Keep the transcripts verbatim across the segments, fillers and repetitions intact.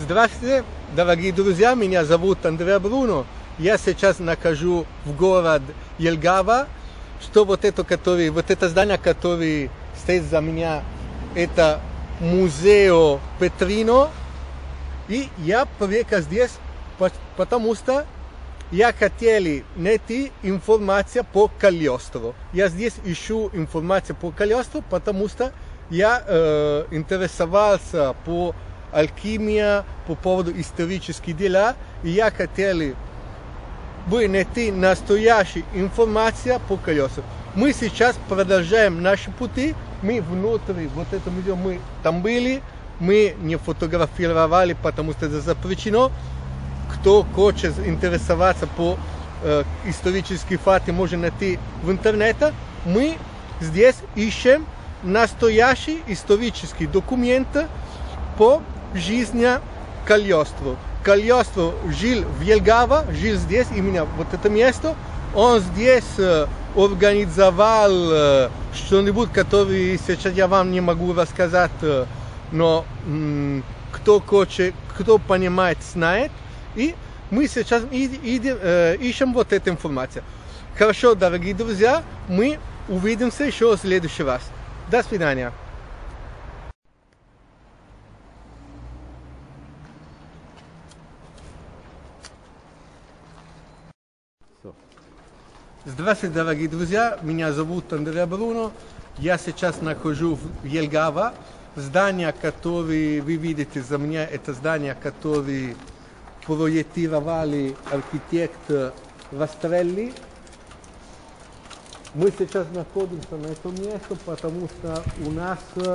Здравствуйте, дорогие друзья, меня зовут Андреа Бруно. Я сейчас нахожусь в город Елгава, что вот это, который, вот это здание, которое стоит за меня, это музей Петрино. И я приехал здесь, потому что я хотел найти информацию по Кальостро. Я здесь ищу информацию по Кальостро, потому что я э, интересовался по алхимии, по поводу исторических дел, и я хотел бы найти настоящую информацию по Кальостро. Мы сейчас продолжаем наши пути, мы внутри вот этого музея, мы там были, мы не фотографировали, потому что это запрещено. Кто хочет интересоваться по э, историческим фактам, может найти в интернете. Мы здесь ищем настоящий исторический документ по жизни Кальостро. Кальостро жил в Елгава, жил здесь, именно вот это место. Он здесь э, организовал э, что-нибудь, которое сейчас я вам не могу рассказать, э, но м, кто хочет, кто понимает, знает. И мы сейчас идем, э, ищем вот эту информацию. Хорошо, дорогие друзья, мы увидимся еще в следующий раз. До свидания. Здравствуйте, дорогие друзья, меня зовут Андреа Бруно. Я сейчас нахожусь в Елгава. Здание, которое вы видите за меня, это здание, которое проектировали архитектор Растрелли. Мы сейчас находимся на этом месте, потому что у нас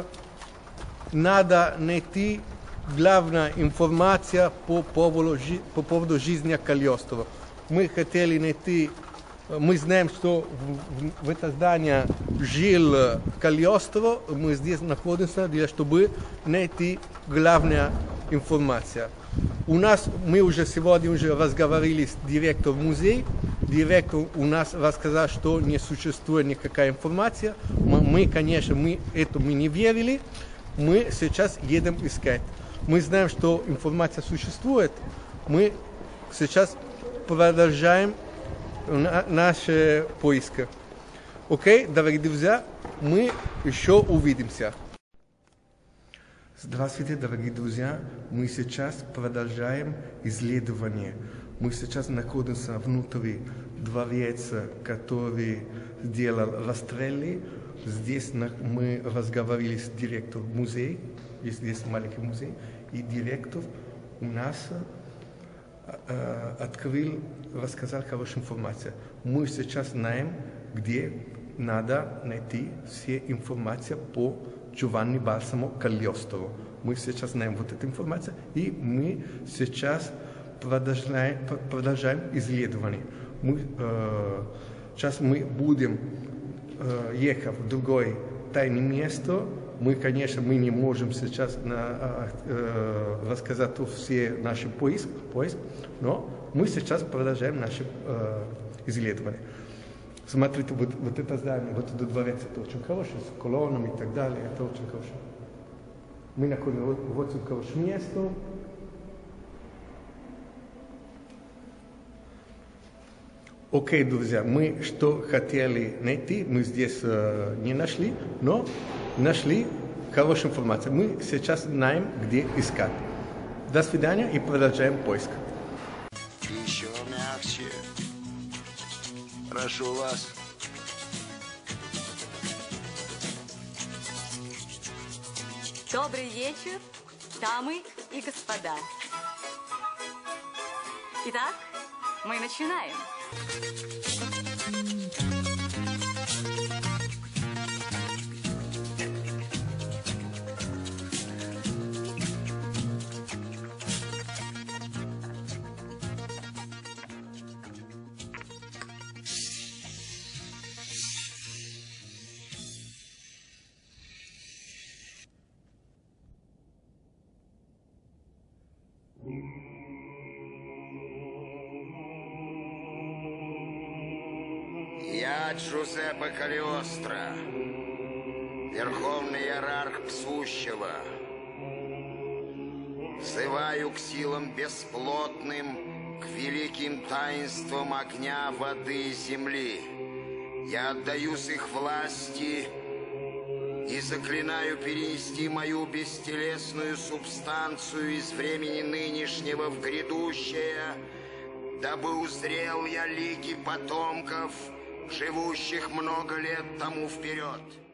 надо найти главную информацию по поводу, по поводу жизни Кальостро. Мы хотели найти, мы знаем, что в, в это здание жил Кальостро, мы здесь находимся, для чтобы найти главную информацию. У нас, мы уже сегодня уже разговаривали с директором музея. Директор у нас рассказал, что не существует никакая информация. Мы, конечно, мы этому не верили. Мы сейчас едем искать. Мы знаем, что информация существует. Мы сейчас продолжаем наши поиски. Окей, дорогие друзья, мы еще увидимся. Здравствуйте, дорогие друзья! Мы сейчас продолжаем исследование. Мы сейчас находимся внутри дворца, который сделал Растрелли. Здесь мы разговаривали с директором музея. Здесь маленький музей. И директор у нас э, открыл, рассказал хорошую информацию. Мы сейчас знаем, где надо найти все информацию по Джованни Балсамо Кальостро. Мы сейчас знаем вот эту информацию, и мы сейчас продолжаем, продолжаем исследование. Мы, э, сейчас мы будем э, ехать в другое тайное место. Мы, конечно, мы не можем сейчас на, э, рассказать все наши поиски, поиск, но мы сейчас продолжаем наши э, исследования. Смотрите, вот, вот это здание, вот этот дворец, это очень хороший, с колоннами и так далее, это очень хорошо. Мы находимся вот, вот в хорошем месте. Окей, друзья, мы что хотели найти, мы здесь э, не нашли, но нашли хорошую информацию. Мы сейчас знаем, где искать. До свидания и продолжаем поиск. Еще мягче. Прошу вас. Добрый вечер, дамы и господа. Итак, мы начинаем. Я Джузеппе Калиостро, верховный иерарх Псущего. Взываю к силам бесплотным, к великим таинствам огня, воды и земли. Я отдаюсь их власти и заклинаю перенести мою бестелесную субстанцию из времени нынешнего в грядущее, дабы узрел я лики потомков, живущих много лет тому вперед.